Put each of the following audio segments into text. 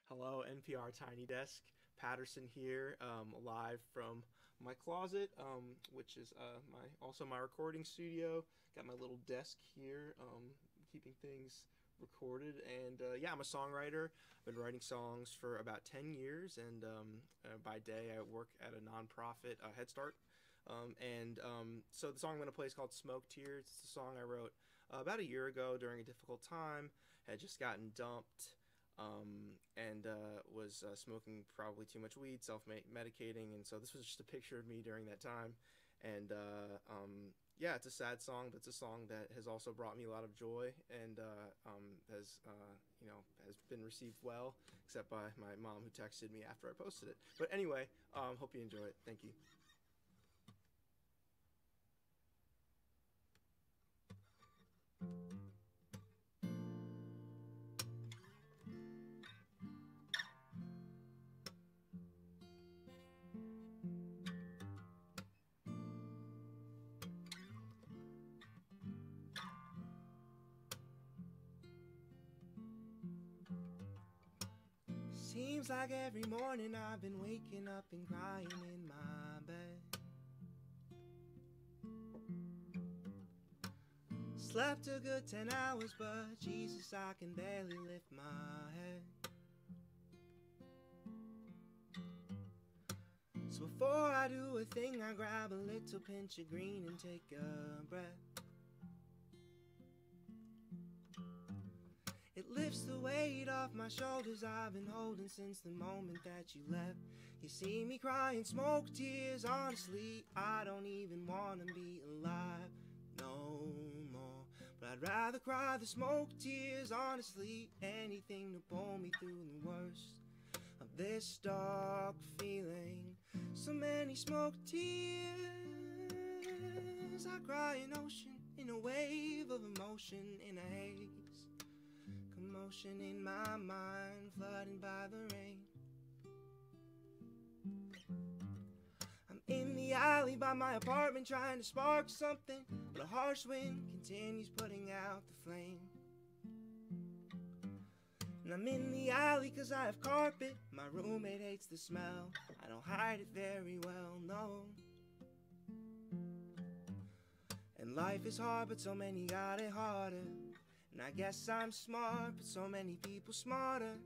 Hello, NPR Tiny Desk. Patterson here, live from my closet, which is my recording studio. Got my little desk here, keeping things recorded. And yeah, I'm a songwriter. I've been writing songs for about 10 years, and by day I work at a nonprofit, Head Start. So the song I'm going to play is called Smoke Tears. It's a song I wrote about a year ago during a difficult time. Had just gotten dumped and was smoking probably too much weed, self-medicating, and so this was just a picture of me during that time. And yeah, it's a sad song, but it's a song that has also brought me a lot of joy and has been received well, except by my mom who texted me after I posted it. But anyway, hope you enjoy it. Thank you. Seems like every morning I've been waking up and crying in my bed. Slept a good 10 hours, but Jesus, I can barely lift my head. So before I do a thing, I grab a little pinch of green and take a breath. It lifts the weight off my shoulders I've been holding since the moment that you left. You see me crying smoke tears, honestly, I don't even wanna be alive no more. But I'd rather cry the smoke tears, honestly, anything to pull me through the worst of this dark feeling. So many smoke tears, I cry an ocean in a wave of emotion in a haze. Commotion in my mind, flooded by the rain. I'm in the alley by my apartment trying to spark something, but a harsh wind continues putting out the flame. And I'm in the alley cause I have carpet. My roommate hates the smell. I don't hide it very well, no. And life is hard, but so many got it harder. And I guess I'm smart, but so many people smarter.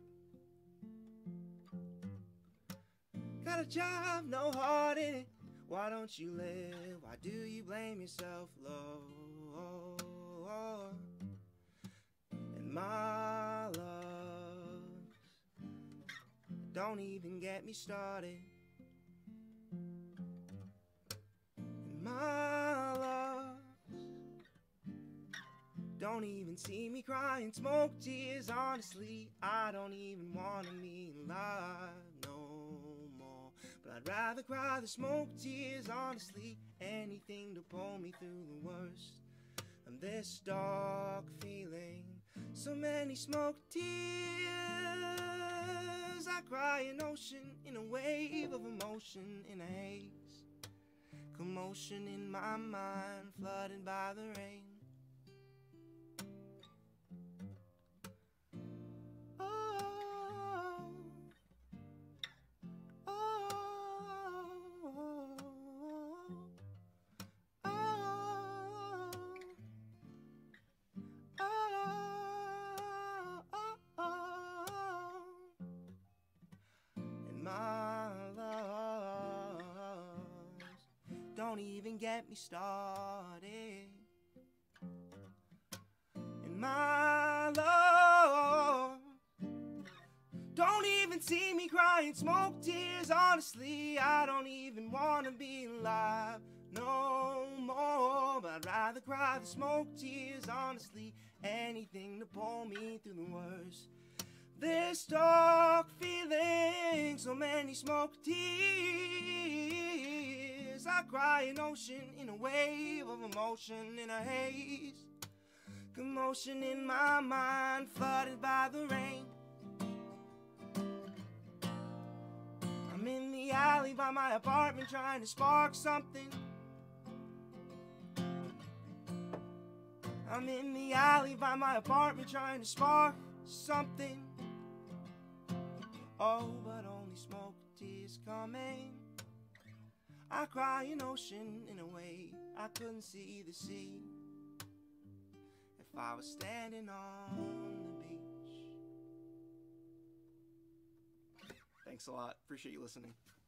Got a job, no heart in it. Why don't you live? Why do you blame yourself, Lord? And my love, don't even get me started. And my love, don't even see me crying smoke tears, honestly, I don't even wanna be alive no more. But I'd rather cry the smoke tears, honestly, anything to pull me through the worst of this dark feeling. So many smoke tears, I cry an ocean in a wave of emotion in a haze. Commotion in my mind, flooded by the rain. My loves, don't even get me started. And my love, don't even see me crying smoke tears, honestly, I don't even wanna be alive no more. But I'd rather cry the smoke tears, honestly, anything to pull me through the worst this dark feeling. So many smoke tears, I cry an ocean in a wave of emotion in a haze. Commotion in my mind, flooded by the rain. I'm in the alley by my apartment trying to spark something. I'm in the alley by my apartment trying to spark something. Oh, but only smoke, tears coming. I cry an ocean in a way I couldn't see the sea if I was standing on the beach. Thanks a lot. Appreciate you listening.